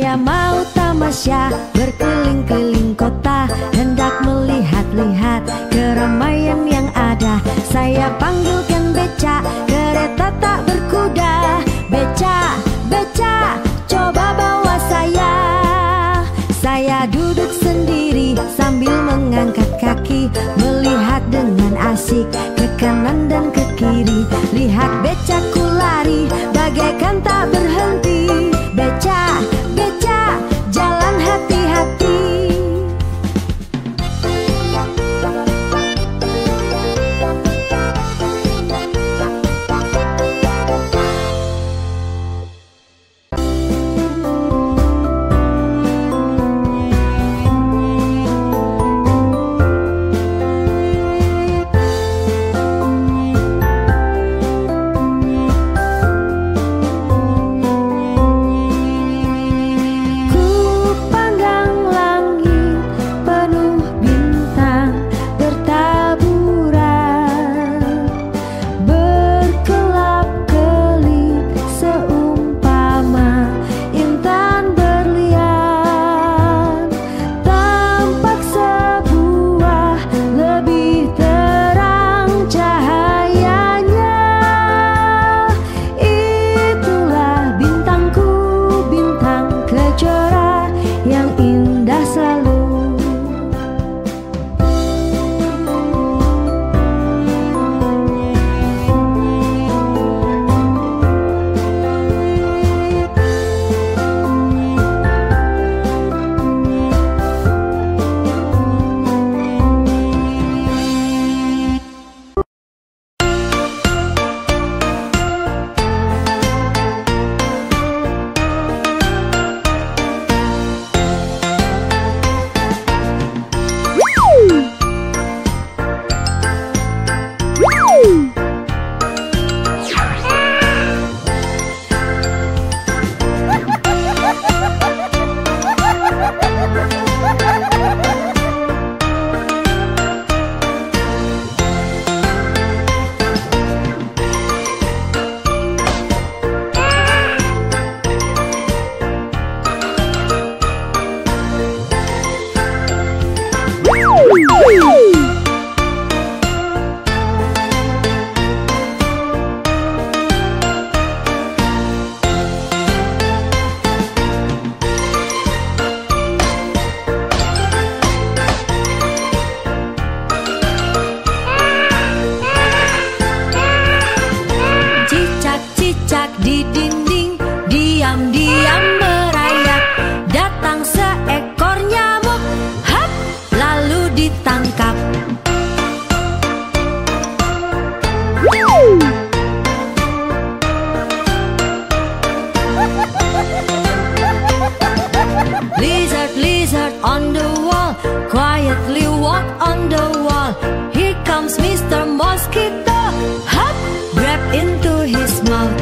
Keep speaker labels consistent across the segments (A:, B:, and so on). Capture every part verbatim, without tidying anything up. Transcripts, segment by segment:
A: Saya mau tamasya berkeliling-keliling kota, hendak melihat-lihat keramaian yang ada. Saya panggilkan beca, kereta tak berkuda. Beca, beca, coba bawa saya. Saya duduk sendiri sambil mengangkat kaki, melihat dengan asik ke kanan dan ke kiri. Lihat becaku lari bagaikan tak berhenti. Beca, beca, jalan hati-hati. Lizard, lizard on the wall, quietly walk on the wall. Here comes Mister Mosquito, hop, grab into his mouth.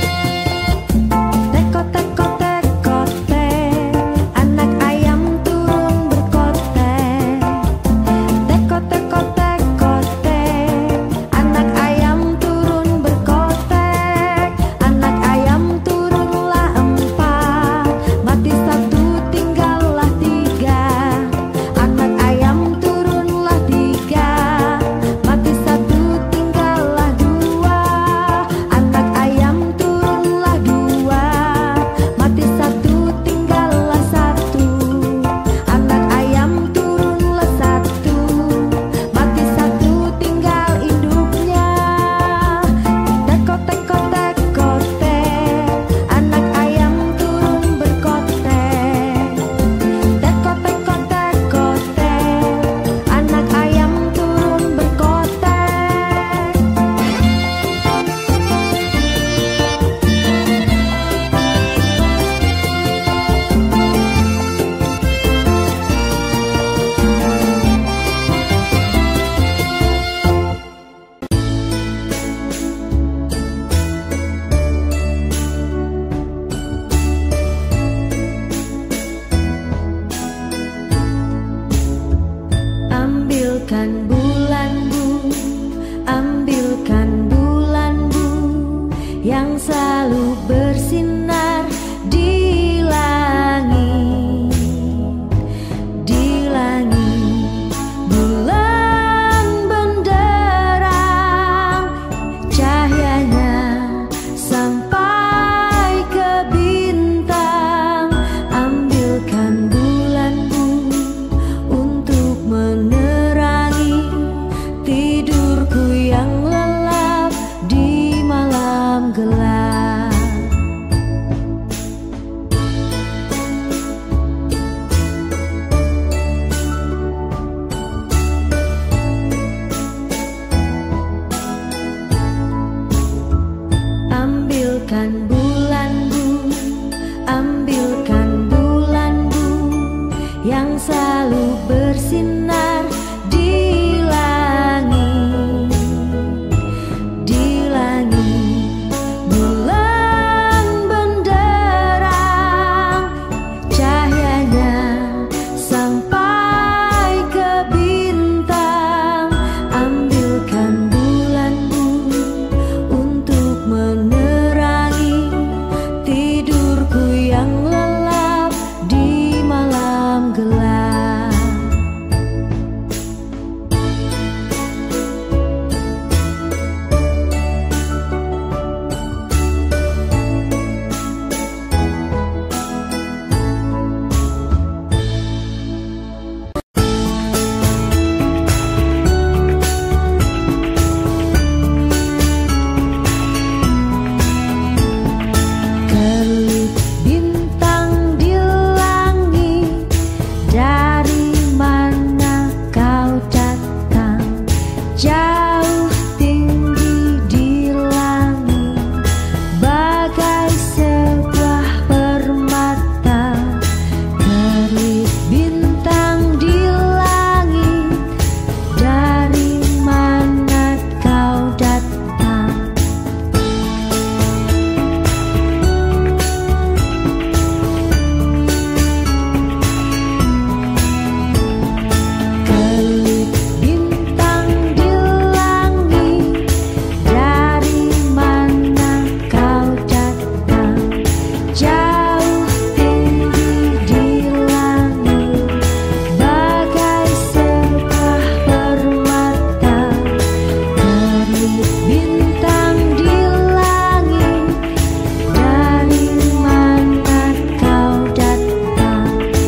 A: Teko, teko, teko, te, anak ayam turun Ambilkan bulanmu, ambilkan bulanmu yang selalu bersinar di langit, di langit. Bulan benderang, cahayanya sampai ke bintang. Ambilkan bulanmu untuk menerangi tidurku yang lelap di malam gelap. Ambilkan bulanmu, ambilkan bulanmu yang selalu bersinar di langit, di langit. Bulan benderang, cahayanya sampai ke bintang. Ambilkan bulanmu untuk menerangi tidurku yang lelap di malam gelap. Kelip bintang di langit, dari mana kau datang? Jauh tinggi di langit, bagai sebuah permata. Kelip bintang di langit, dari mana kau datang? Kelip bintang di langit, dari mana kau datang? Jauh tinggi di langit, bagai sebuah permata. Kelip bintang di langit, dari mana kau datang?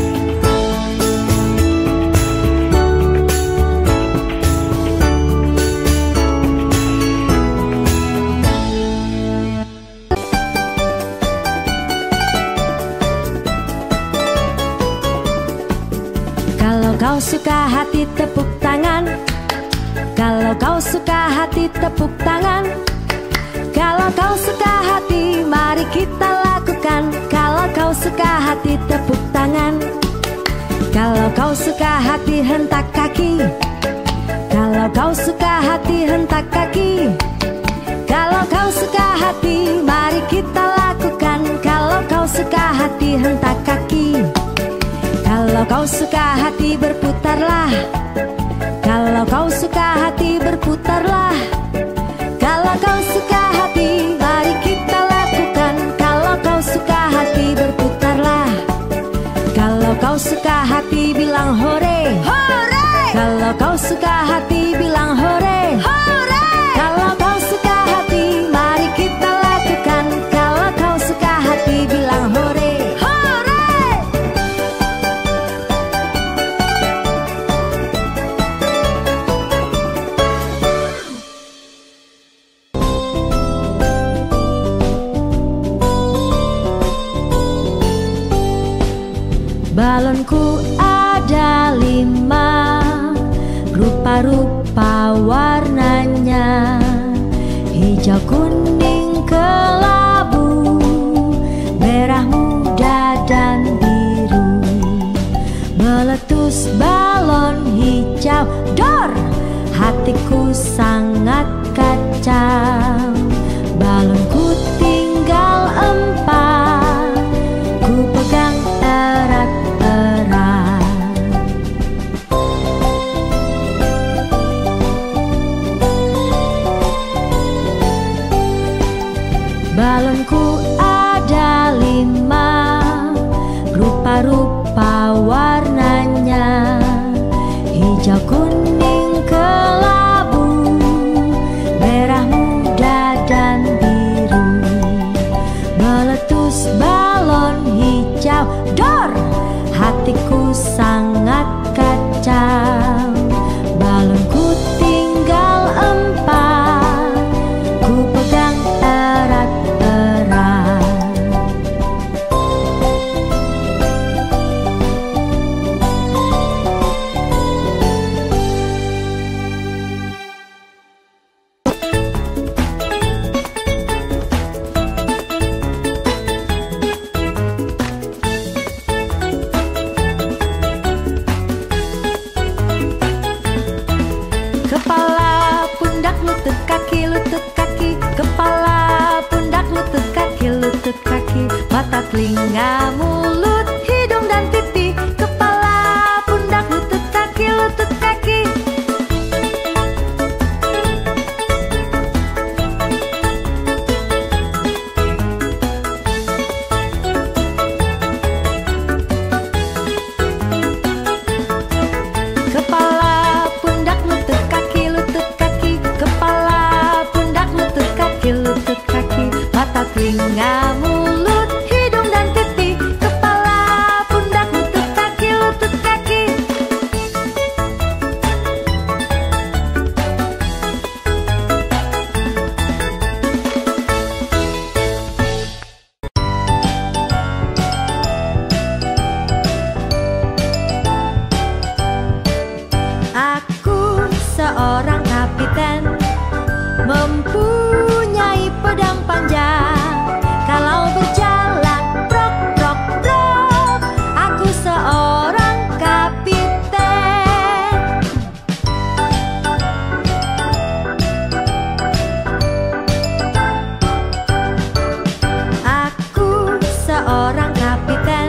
A: Kalau kau suka hati tepuk tangan, kalau kau suka hati tepuk tangan. Kalau kau suka hati mari kita lakukan. Kalau kau suka hati tepuk tangan. Kalau kau suka hati hentak kaki. Kalau kau suka hati hentak kaki. Kalau kau suka hati mari kita lakukan. Kalau kau suka hati hentak kaki. Kalau kau suka hati berputarlah. Kalau kau suka hati berputarlah. Kalau kau suka hati mari kita lakukan. Kalau kau suka hati berputarlah. Kalau kau suka hati bilang hore, hore. Kalau kau suka hati bilang hore, hore. Kalau kau suka hati mari kita lakukan. Kalau kau suka hati bilang hore, hore. Balonku ada lima, rupa-rupa warnanya. Hijau, kuning, kelabu, merah muda dan biru. Meletus balon hijau, dor, hatiku sangat kacau. Balonku tinggal empat, ku pegang erat-erat. sangat kacau. Balonku tinggal empat, ku pegang erat-erat. Kepala, pundak, lutut, kaki, lutut, kaki. Kepala, pundak, lutut, kaki, lutut, kaki. Mata, telinga, mulut, hidung, dan pipi. Kepala, pundak, lutut, kaki, lutut, kaki. Kepala, pundak, lutut, kaki, lutut, kaki. Kepala, pundak, lutut, kaki, lutut, kaki. Mata, telinga, mulut, hidung, dan pipi. Kepala, pundak, lutut, kaki, lutut, kaki. Aku seorang kapiten, mempunyai pedang panjang. Kalau berjalan brok brok brok, aku seorang kapiten. Aku seorang kapiten,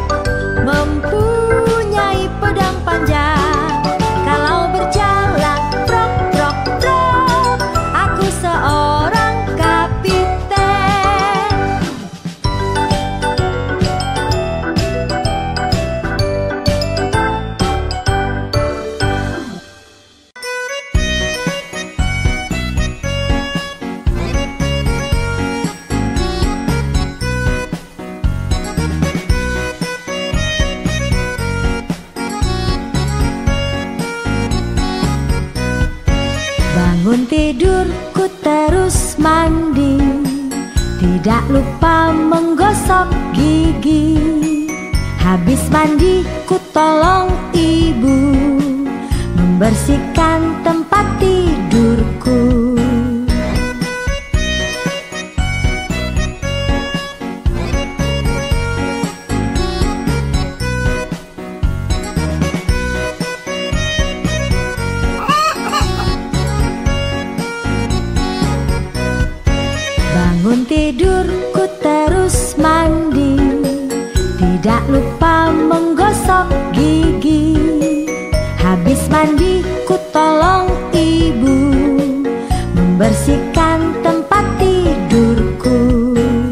A: mempunyai pedang panjang. Kalau berjalan brok brok brok, aku seorang kapiten. Bangun tidurku terus mandi, tidak lupa menggosok gigi. Habis mandi ku tolong ibu membersihkan tempat tidurku. Bangun tidurku terus mandi, tidak lupa menggosok gigi. Habis mandi ku tolong ibu membersihkan tempat tidurku.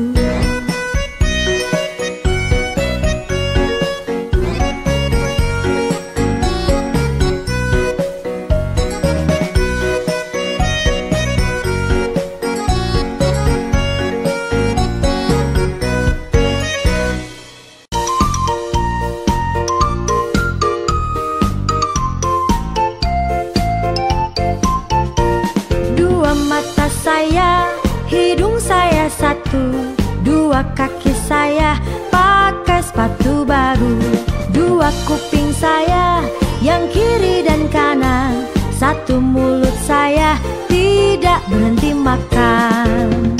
A: Dua mata saya, hidung saya satu. Dua kaki saya pakai sepatu baru. Dua kuping saya yang kiri dan kanan. Satu mulut saya tidak berhenti makan.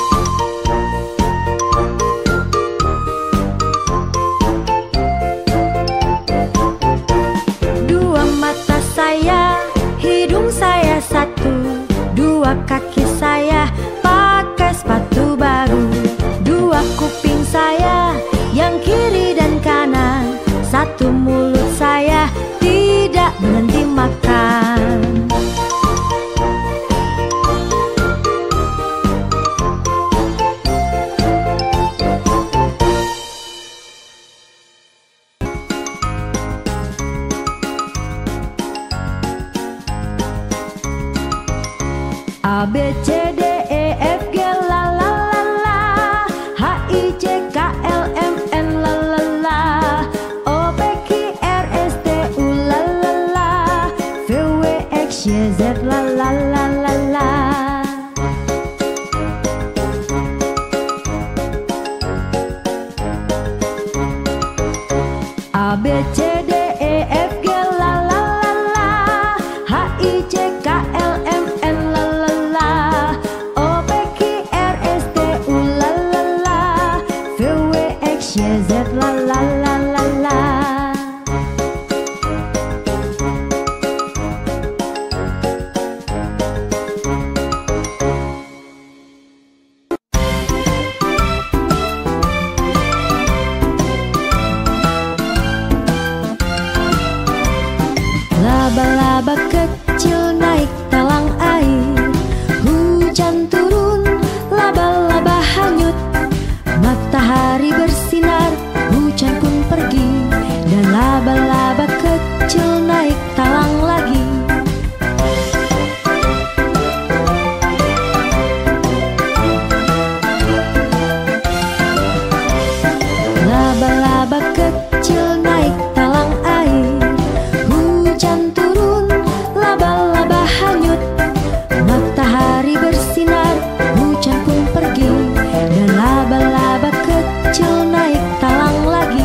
A: Dua mata saya, hidung saya satu. Dua kaki saya pakai sepatu baru. Dua kuping saya yang kiri dan kanan. Satu mulut saya tidak berhenti makan. A B C D E F G la la la la, H I J K L M N la la la, O P Q R S Y, Z, la la la la la. A, B, C, D, E, F, G, la la la la. H, I, J, K, L, M, N, la la la. O, P, Q, R, S, T, U, la la la. V, W, X, Y, Z, la la la la la. Laba-laba kecil naik talang air, hujan turun, laba-laba hanyut. Matahari bersinar, hujan pun pergi, dan laba-laba kecil naik talang lagi. Laba-laba kecil naik talang air, hujan turun, laba-laba hanyut. Matahari bersinar, hujan pun pergi, dan laba-laba kecil naik talang lagi.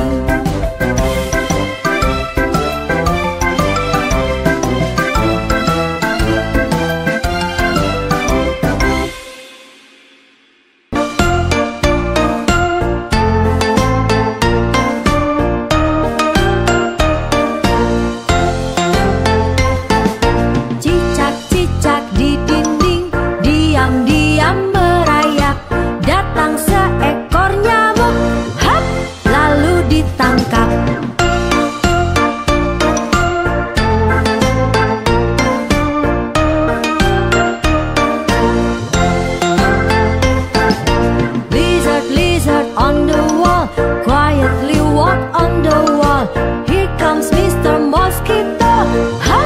A: Cicak-cicak di dinding, diam-diam berayak. Datang seekor nyamuk, hap, lalu ditangkap. Lizard, lizard on the wall, quietly walk on the wall. Here comes Mister Mosquito, hap,